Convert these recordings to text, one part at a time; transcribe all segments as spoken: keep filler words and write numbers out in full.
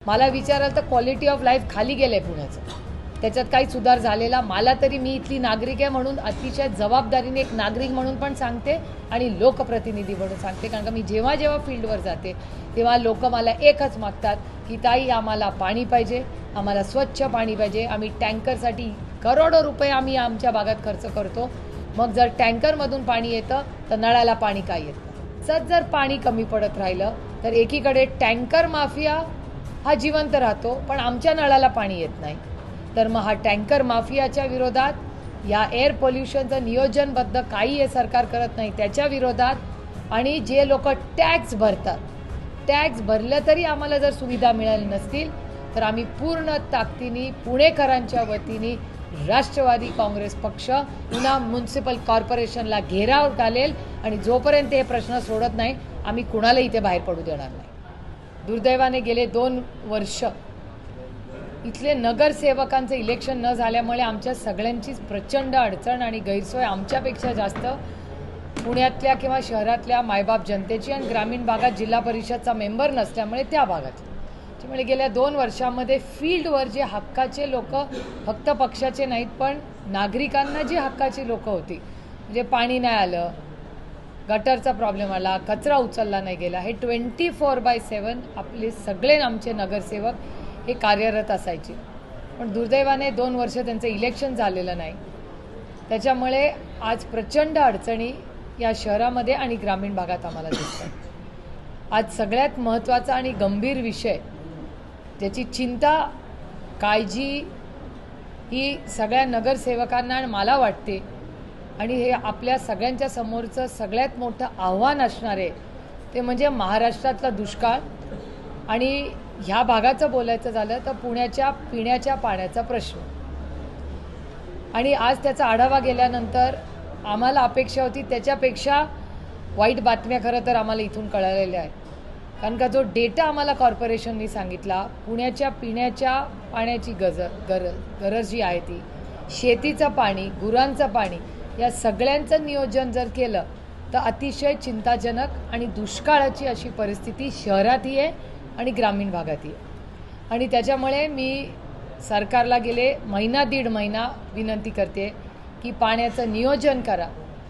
मला विचाराल तर क्वालिटी ऑफ लाईफ खाली गेलं आहे पुण्याचं, त्याच्यात काही सुधार झालेला मला तरी, मी इथली नागरिक आहे म्हणून अतिशय जबाबदारीने एक नागरिक म्हणून पण सांगते आणि लोकप्रतिनिधी म्हणून सांगते. कारण का मी जेव्हा जेव्हा फील्डवर जाते तेव्हा लोक मला एकच मागतात की ताई आम्हाला पाणी पाहिजे, आम्हाला स्वच्छ पाणी पाहिजे. आम्ही टँकरसाठी करोडो रुपये आम्ही आमच्या भागात खर्च करतो, मग जर टँकरमधून पाणी येतं तर नळाला पाणी काय येतं. सच जर पाणी कमी पडत राहिलं तर एकीकडे टँकर माफिया हा जिवंत राहतो पण आमच्या नळाला पाणी येत नाही. तर मग हा टँकर माफियाच्या विरोधात, या एअर पोल्युशनचं नियोजनबद्ध काही हे सरकार करत नाही त्याच्या विरोधात, आणि जे लोक टॅक्स भरतात, टॅक्स भरलं तरी आम्हाला जर सुविधा मिळाली नसतील तर आम्ही पूर्ण ताकदीने पुणेकरांच्या वतीने राष्ट्रवादी काँग्रेस पक्ष पुन्हा म्युन्सिपल कॉर्पोरेशनला घेराव घालेल आणि जोपर्यंत हे प्रश्न सोडत नाही आम्ही कुणालाही इथे बाहेर पडू देणार नाही. दुर्दैवाने गेले दोन वर्ष इथले नगरसेवकांचं इलेक्शन न झाल्यामुळे आमच्या सगळ्यांचीच प्रचंड अडचण आणि गैरसोय आमच्यापेक्षा जास्त पुण्यातल्या किंवा शहरातल्या मायबाप जनतेची, आणि ग्रामीण भागात जिल्हा परिषदचा मेंबर नसल्यामुळे त्या भागातली. त्यामुळे गेल्या दोन वर्षामध्ये फील्डवर जे हक्काचे लोक, फक्त पक्षाचे नाहीत पण नागरिकांना जी हक्काची लोक होती, म्हणजे पाणी नाही आलं, गटरचा प्रॉब्लेम आला, कचरा उचलला नाही गेला, हे ट्वेंटी फोर बाय सेवन आपले सगळे आमचे नगरसेवक हे कार्यरत असायचे. पण दुर्दैवाने दोन वर्ष त्यांचं इलेक्शन झालेलं नाही, त्याच्यामुळे आज प्रचंड अडचणी या शहरामध्ये आणि ग्रामीण भागात आम्हाला दिसतात. आज सगळ्यात महत्त्वाचा आणि गंभीर विषय, ज्याची चिंता काळजी ही सगळ्या नगरसेवकांना आणि मला वाटते, आणि हे आपल्या सगळ्यांच्या समोरचं सगळ्यात मोठं आव्हान असणार आहे ते म्हणजे महाराष्ट्रातला दुष्काळ. आणि ह्या भागाचं बोलायचं झालं तर पुण्याच्या पिण्याच्या पाण्याचा प्रश्न. आणि आज त्याचा आढावा गेल्यानंतर आम्हाला अपेक्षा होती त्याच्यापेक्षा वाईट बातम्या खरं तर आम्हाला इथून कळलेल्या आहेत. कारण का जो डेटा आम्हाला कॉर्पोरेशननी सांगितला, पुण्याच्या पिण्याच्या पाण्याची गज गरज गरज जी आहे ती, शेतीचं पाणी, गुरांचं पाणी, या सगळ्यांचं नियोजन जर केलं तर अतिशय चिंताजनक आणि दुष्काळाची अशी परिस्थिती शहरातही आहे आणि ग्रामीण भागातही आहे. आणि त्याच्यामुळे मी सरकारला गेले महिना दीड महिना विनंती करते की पाण्याचं नियोजन करा,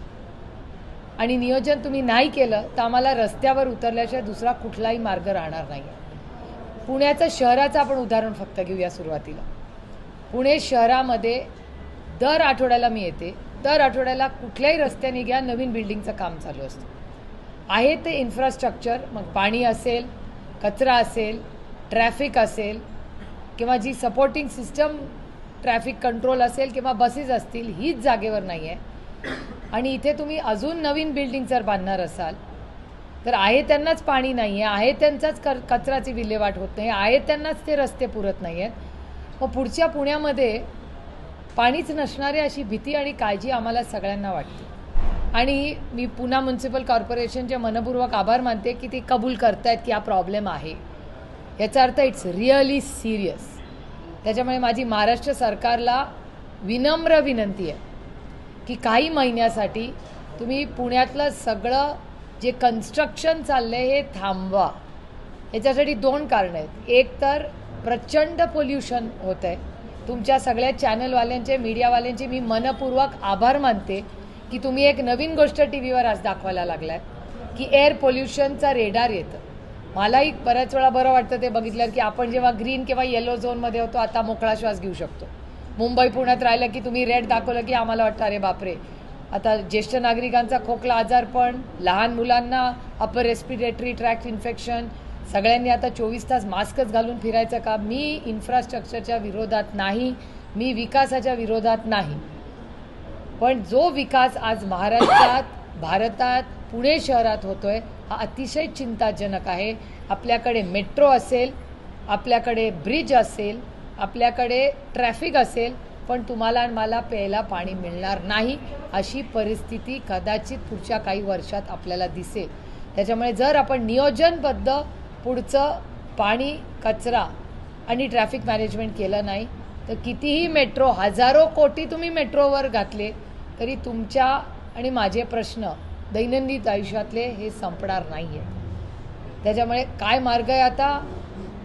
आणि नियोजन तुम्ही नाही केलं तर आम्हाला रस्त्यावर उतरल्याशिवाय दुसरा कुठलाही मार्ग राहणार नाही. पुण्याचं शहराचं आपण उदाहरण फक्त घेऊया सुरुवातीला. पुणे शहरामध्ये दर आठवड्याला मी येते, दर आठवड्याला कुठल्याही रस्त्याने घ्या नवीन बिल्डिंगचं काम चालू असतं. आहे ते इन्फ्रास्ट्रक्चर, मग पाणी असेल, कचरा असेल, ट्रॅफिक असेल, किंवा जी सपोर्टिंग सिस्टम ट्रॅफिक कंट्रोल असेल किंवा बसेस असतील, हीच जागेवर नाही आहे. आणि इथे तुम्ही अजून नवीन बिल्डिंग जर बांधणार असाल तर आहे त्यांनाच पाणी नाही आहे, आहे त्यांचाच क कचऱ्याची विल्हेवाट होत नाही, आहे त्यांनाच ते रस्ते पुरत नाही आहेत. मग पुढच्या पुण्यामध्ये पाणीच नसणारे अशी भीती आणि काळजी आम्हाला सगळ्यांना वाटते. आणि मी पुणे म्युन्सिपल कॉर्पोरेशनचे मनपूर्वक आभार मानते की ते कबूल करतायत की हा प्रॉब्लेम आहे, याचा अर्थ इट्स रिअली सिरियस. त्याच्यामुळे माझी महाराष्ट्र सरकारला विनम्र विनंती आहे की काही महिन्यासाठी तुम्ही पुण्यातलं सगळं जे कन्स्ट्रक्शन चाललं आहे हे थांबवा. याच्यासाठी दोन कारणं आहेत. एक तर प्रचंड पोल्युशन होतं आहे. तुमच्या सगळ्या चॅनलवाल्यांचे, मीडियावाल्यांचे मी मनपूर्वक आभार मानते की तुम्ही एक नवीन गोष्ट टी व्हीवर आज दाखवायला लागलाय की एअर पोल्युशनचा रेडार येतं. मलाही बऱ्याच वेळा बरं वाटतं ते बघितलं की आपण जेव्हा ग्रीन किंवा येलो झोनमध्ये होतो आता मोकळा श्वास घेऊ शकतो. मुंबई पुण्यात राहिलं की तुम्ही रेड दाखवलं की आम्हाला वाटतं अरे बापरे, आता ज्येष्ठ नागरिकांचा खोकला आजारपण, लहान मुलांना अपर रेस्पिरेटरी ट्रॅक्ट इन्फेक्शन, सगळ्यांनी आता चोवीस तास मास्कच घालून फिरायचं का? मी इन्फ्रास्ट्रक्चरच्या विरोधात नाही, मी विकासाच्या विरोधात नाही, पण जो विकास आज महाराष्ट्रात, भारतात, पुणे शहरात होतोय हा अतिशय चिंताजनक आहे. आपल्याकडे मेट्रो असेल, आपल्याकडे ब्रिज असेल, आपल्याकडे ट्रॅफिक असेल, पण तुम्हाला आणि मला प्यायला पाणी मिळणार नाही अशी परिस्थिती कदाचित पुढच्या काही वर्षात आपल्याला दिसेल. त्याच्यामुळे जर आपण नियोजनबद्ध पुढचं पाणी, कचरा आणि ट्रॅफिक मॅनेजमेंट केलं नाही तर कितीही मेट्रो, हजारो कोटी तुम्ही मेट्रोवर घातले तरी तुमच्या आणि माझे प्रश्न दैनंदिन आयुष्यातले हे संपणार नाही आहेत. त्याच्यामुळे काय मार्ग आहे आता?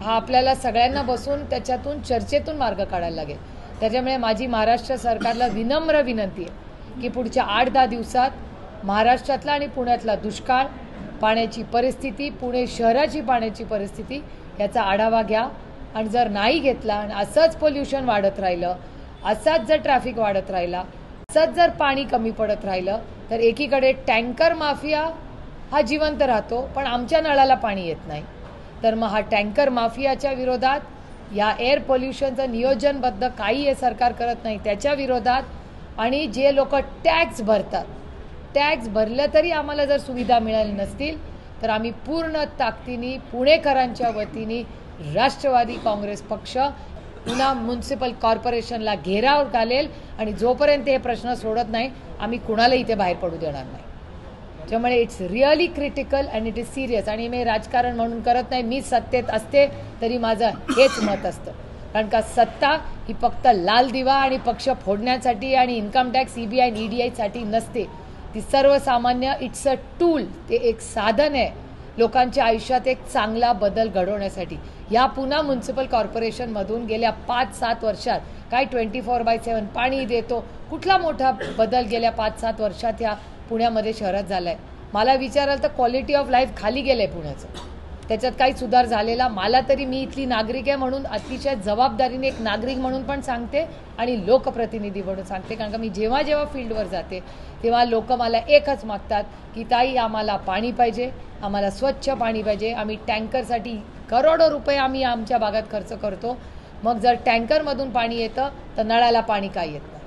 हा आपल्याला सगळ्यांना बसून त्याच्यातून चर्चेतून मार्ग काढायला लागेल. त्याच्यामुळे माझी महाराष्ट्र सरकारला विनम्र विनंती आहे की पुढच्या आठ दहा दिवसात महाराष्ट्रातला आणि पुण्यातला दुष्काळ, पाण्याची परिस्थिती, पुणे शहराची पाण्याची परिस्थिती याचा आढावा घ्या. आणि जर नाही घेतला आणि असंच पोल्युशन वाढत राहिलं, असाच जर ट्रॅफिक वाढत राहिला, असंच जर पाणी कमी पडत राहिलं, तर एकीकडे टँकर माफिया हा जिवंत राहतो पण आमच्या नळाला पाणी येत नाही. तर मग हा टँकर माफियाच्या विरोधात, या एअर पोल्युशनचं नियोजनबद्ध काही हे सरकार करत नाही त्याच्या विरोधात, आणि जे लोक टॅक्स भरतात, टॅक्स भरलं तरी आम्हाला जर सुविधा मिळाली नसतील तर आम्ही पूर्ण ताकदीने पुणेकरांच्या वतीने राष्ट्रवादी काँग्रेस पक्ष पुन्हा म्युन्सिपल कॉर्पोरेशनला घेराव घालेल. आणि जोपर्यंत हे प्रश्न सोडत नाही आम्ही कुणाला इथे बाहेर पडू देणार नाही. त्यामुळे it's really critical and it is serious. आणि मी राजकारण म्हणून करत नाही, मी सत्तेत असते तरी माझं हेच मत असतं. कारण का सत्ता ही फक्त लाल दिवा आणि पक्ष फोडण्यासाठी आणि income tax, C B I आणि ई डी आयसाठी नसते. ती सर्वसामान्य, इट्स अ टूल, ते एक साधन आहे लोकांच्या आयुष्यात एक चांगला बदल घडवण्यासाठी. या पुन्हा म्युन्सिपल कॉर्पोरेशनमधून गेल्या पाच सात वर्षात काय ट्वेंटी फोर बाय सेवन पाणी देतो, कुठला मोठा बदल गेल्या पाच सात वर्षात या पुण्यामध्ये शहरात झाला आहे? मला विचाराल तर क्वालिटी ऑफ लाईफ खाली गेलं आहे पुण्याचं. त्याच्यात काही सुधार झालेला मला तरी, मी इथली नागरिक आहे म्हणून अतिशय जबाबदारीने एक नागरिक म्हणून पण सांगते आणि लोकप्रतिनिधी म्हणून सांगते. कारण का मी जेव्हा जेव्हा फील्डवर जाते तेव्हा लोक मला एकच मागतात की ताई आम्हाला पाणी पाहिजे, आम्हाला स्वच्छ पाणी पाहिजे. आम्ही टँकरसाठी करोडो रुपये आम्ही आमच्या भागात खर्च करतो. मग जर टँकरमधून पाणी येतं तर नळाला पाणी का येत नाही?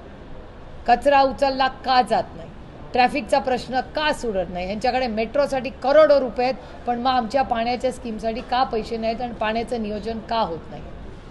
कचरा उचलला का जात नाही? ट्रॅफिकचा प्रश्न का सुटत नाही? ह्यांच्याकडे मेट्रोसाठी करोडो रुपये आहेत पण मग आमच्या पाण्याच्या स्कीमसाठी का पैसे नाहीत आणि पाण्याचं नियोजन का होत नाही?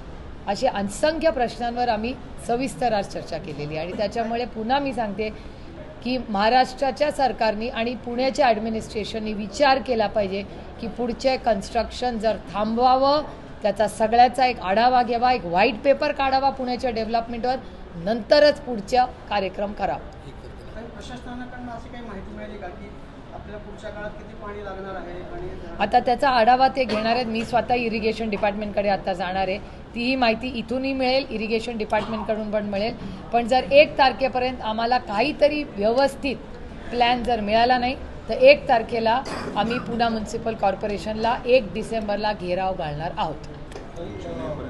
असे असंख्य प्रश्नांवर आम्ही सविस्तर आज चर्चा केलेली. आणि त्याच्यामुळे पुन्हा मी सांगते की महाराष्ट्राच्या सरकारने आणि पुण्याच्या ॲडमिनिस्ट्रेशनने विचार केला पाहिजे की पुढचे कन्स्ट्रक्शन जर थांबवावं, त्याचा सगळ्याचा एक आढावा घ्यावा, एक व्हाईट पेपर काढावा पुण्याच्या डेव्हलपमेंटवर, नंतरच पुढचा कार्यक्रम करावा. प्रशासनाकडून अशी काही माहिती मिळाली का की आपल्याला पुढच्या काळात किती पाणी लागणार आहे? आणि आता त्याचा आढावा ते घेणार आहेत. मी स्वतः इरिगेशन डिपार्टमेंटकडे आता जाणार आहे. तीही माहिती इथूनही मिळेल, इरिगेशन डिपार्टमेंटकडून पण मिळेल. पण जर एक तारखेपर्यंत आम्हाला काहीतरी व्यवस्थित प्लॅन जर मिळाला नाही तर एक तारखेला आम्ही पुन्हा म्युन्सिपल कॉर्पोरेशनला एक डिसेंबरला घेराव घालणार आहोत.